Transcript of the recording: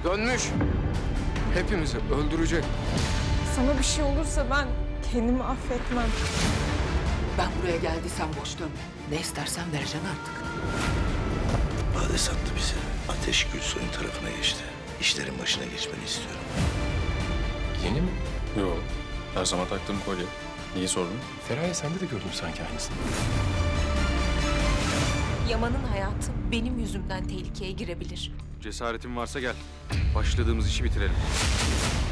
Dönmüş. Hepimizi öldürecek. Sana bir şey olursa ben kendimi affetmem. Ben buraya geldiysem boş dönme. Ne istersen vereceksin artık. Bade sattı bizi. Ateş Gülsoy'un tarafına geçti. İşlerin başına geçmeni istiyorum. Yeni mi? Yok. Her zaman taktığım kolye. Niye sordun? Feraye sende de gördüm sanki aynısını. Yaman'ın hayatı benim yüzümden tehlikeye girebilir. Cesaretin varsa gel. Başladığımız işi bitirelim.